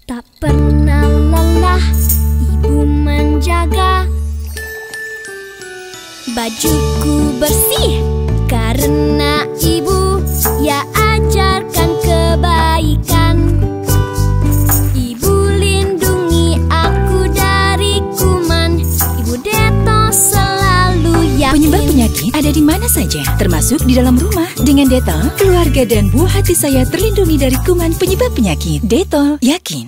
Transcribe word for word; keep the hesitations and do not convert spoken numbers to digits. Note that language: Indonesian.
Tak pernah lelah ibu menjaga bajuku bersih karena ibu ya ajarkan kebaikan. Ibu lindungi aku dari kuman, ibu Detol selalu yakin. Penyebab penyakit ada di mana saja, termasuk di dalam rumah. Dengan Detol, keluarga dan buah hati saya terlindungi dari kuman penyebab penyakit. Detol, yakin.